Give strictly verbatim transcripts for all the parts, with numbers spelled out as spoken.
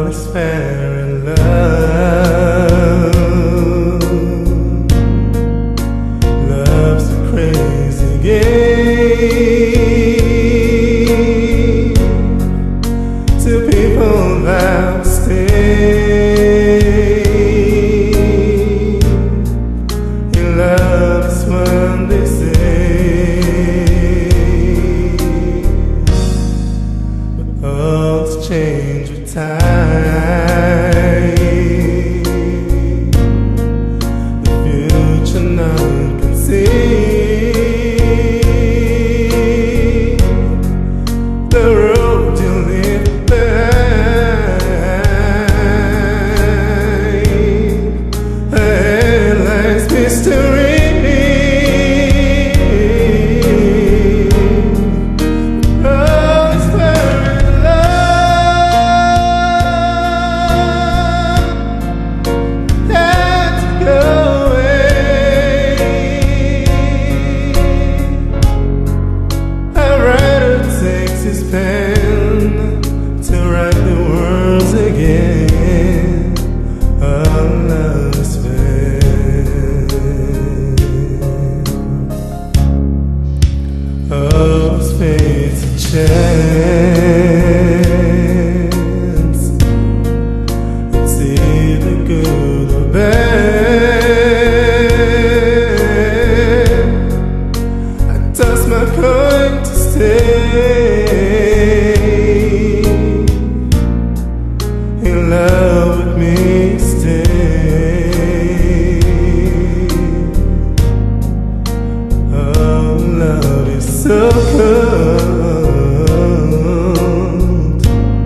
is fair in love. Love's a crazy game to people that stay. In love is what they say, but all to change with time. The future none can see. The road you live behind, endless mystery. His pen to write the words again. Our love is fair. Oh, it's fate's a chance. It's either good or bad. I toss my coin to stay. In love with me, stay. Oh, love is so cold.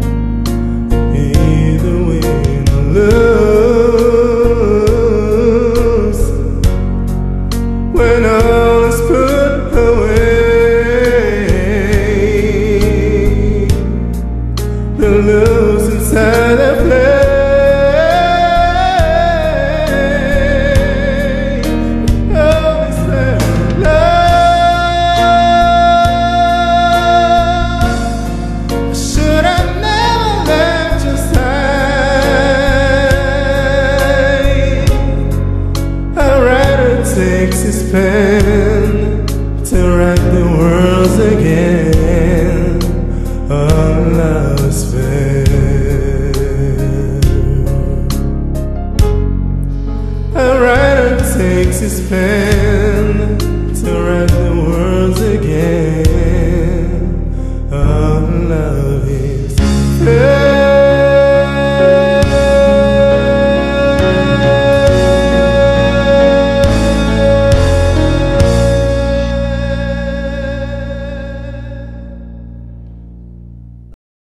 Either win or lose. When all is put away, the lose inside the play. Oh, it's fair love. Should I never left your side? A writer takes his pen to write the words again. Oh, love is fair. A writer takes his pen